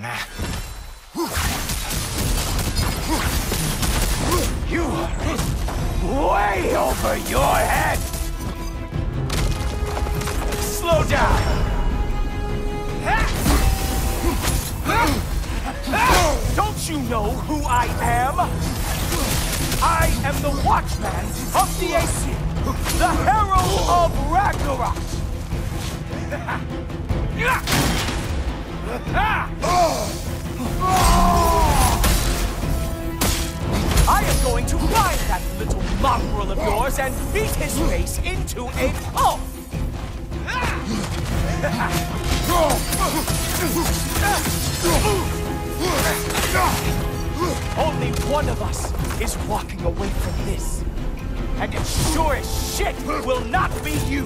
You are way over your head! Slow down! Don't you know who I am? I am the Watchman of the Aesir, the Herald of Ragnarök! I am going to find that little mongrel of yours and beat his face into a pulp! Only one of us is walking away from this. And it sure as shit will not be you!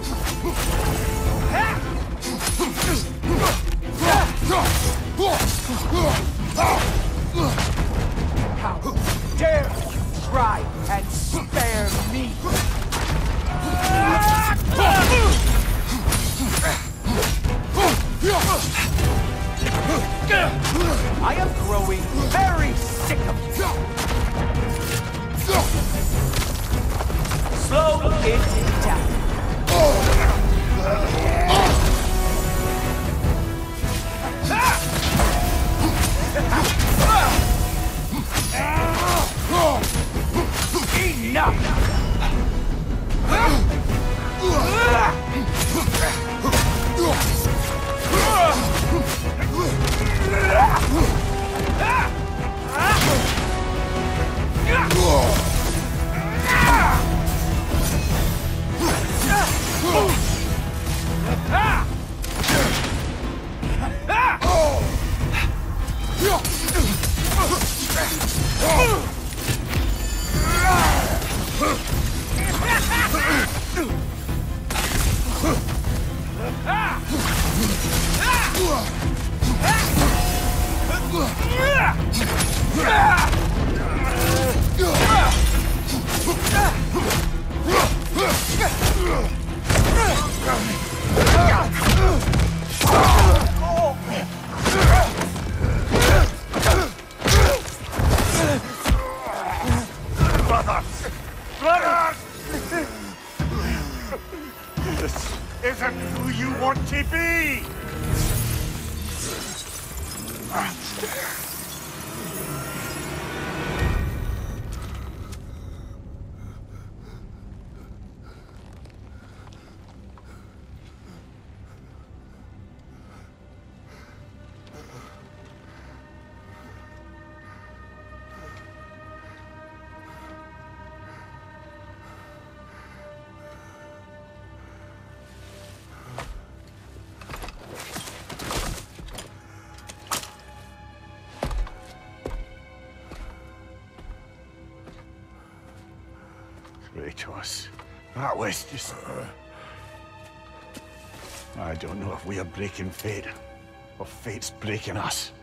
How dare you try and spare me! I am growing very sick of you! Slow it down! Enough! This isn't who you want to be! Kratos, that was just... I don't know if we are breaking fate, or fate's breaking us.